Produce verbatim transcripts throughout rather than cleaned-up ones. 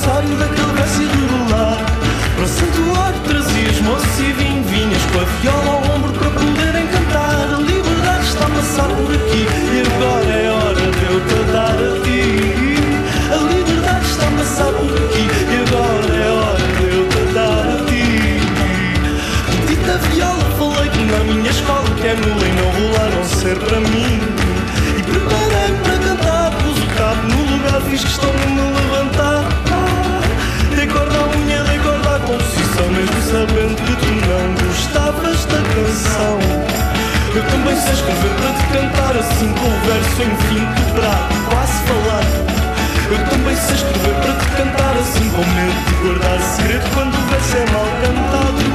aniversário daquele verso irregular. Para o santuário trazias moço e vinho, vinhas com a viola ao ombro para poderem cantar. A liberdade está a passar por aqui e agora é hora de eu te dar a ti. A liberdade está a passar por aqui e agora é hora de eu te dar a ti. Petita viola, falei-te na minha escola que é nula e não rolaram ser para mim. E preparei-me para cantar, pus o cabo no lugar, fiz questão de me levantar. Dei corda à unha, dei corda à composição, mesmo sabendo que tu não gostavas da canção. Eu também sei escrever para te cantar assim, com o verso enfim quebrado, quase falado. Eu também sei escrever para te cantar assim, com medo de guardar segredo quando o verso é mal cantado.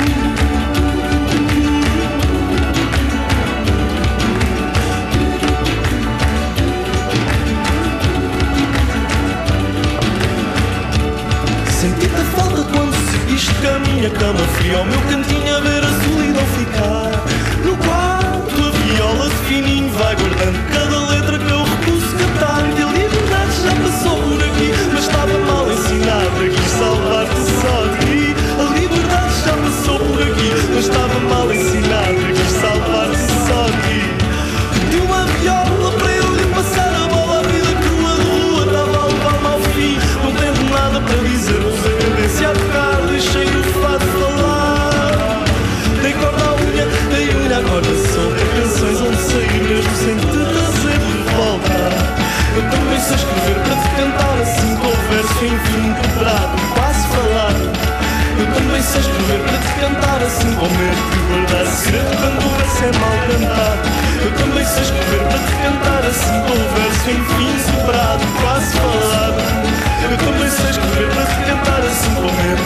Senti-te a falta quando seguiste com a minha cama fria, ao meu cantinho a ver a solidão ficar. No quarto a viola de fininho vai guardando cada letra que eu recuso cantar. E a liberdade já passou por aqui, mas estava mal ensinada, quis salvar-te só de ti. A liberdade já passou por aqui, mas estava mal ensinada, quis salvar-te só de ti. De uma viola para eu lhe passar a bola, a vida crua de rua estava a levar-me ao fim. Não tenho nada para dizer, pus a cadência a tocar, deixei o fado falar. Dei corda à unha, dei unha à corda solta, canções onde saí mesmo sem te trazer de volta. Eu também sei escrever para te cantar assim, com o verso enfim quebrado, quase falado. Eu também sei escrever para te cantar assim, com medo de guardar segredo quando o verso é mal cantado. Eu também sei escrever para te cantar assim, com o verso enfim quebrado, quase falado. Eu também sei escrever para te cantar assim, com medo